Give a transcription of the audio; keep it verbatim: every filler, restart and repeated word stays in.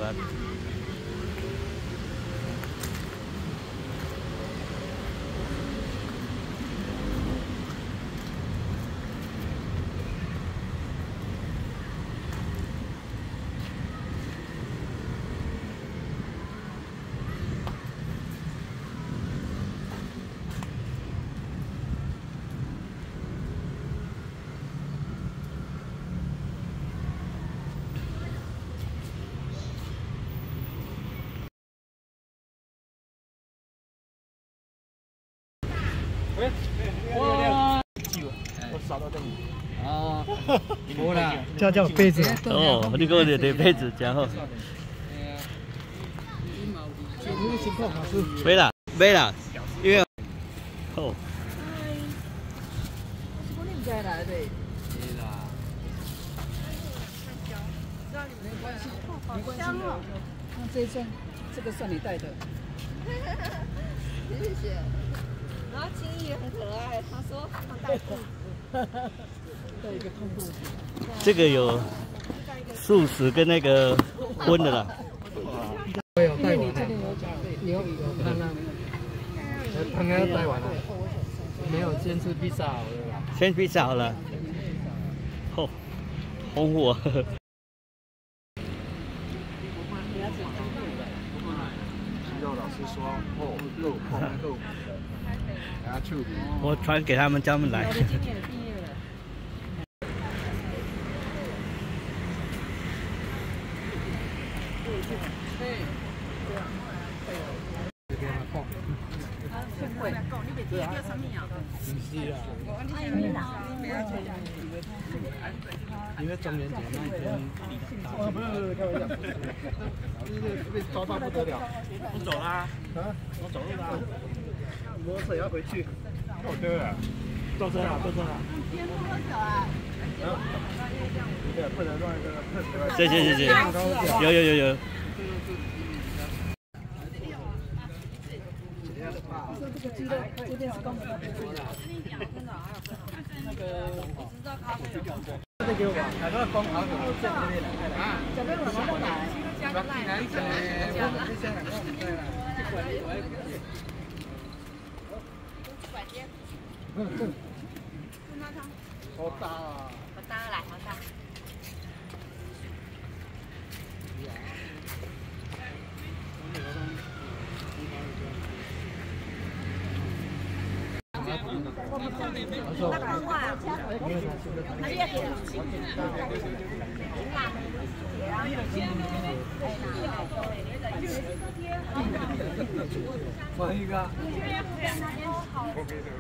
欢。 哇！我扫到这里。哦，无啦， 叫叫杯子。 哦，你给我的杯子，然后。没啦，没啦，因为哦。 我你们家来的。 对啦。没关系，没关系。那这一双，这个算你带的。 谢谢。 然后青衣也很可爱，他说他带裤子， 带一个痛裤子。 这个有素食跟那个荤的啦。 我有带完了，有有看到，刚刚带完了，没有先吃披萨好了。 先披萨好了。哦，红火。 肌肉老师说，哦，肉厚肉。 我传给他们，叫他们来。 因为中元节那一天，哦，不是不是，开玩笑，就是被抓到不得了。我走啦，啊，我走路啦。 摩托车也要回去，坐车了，坐车了，坐车了。今天不喝酒啊？啊？对，不能乱喝。 谢谢谢谢，有有有有。 说这个鸡肉这边是公的，那个我知道咖啡有。这给我吧，那个公好久这边来啊，这边我拿来，加个奶，加个这些两个对了，这管这管。 嗯嗯，好大啊！ 好大来，好大。 放一个。